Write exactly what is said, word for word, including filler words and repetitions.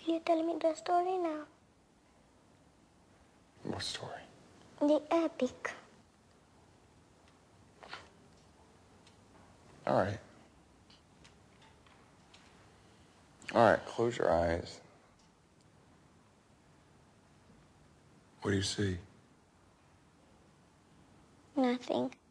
You tell me the story now. What story? The epic. All right. All right, close your eyes. What do you see? Nothing.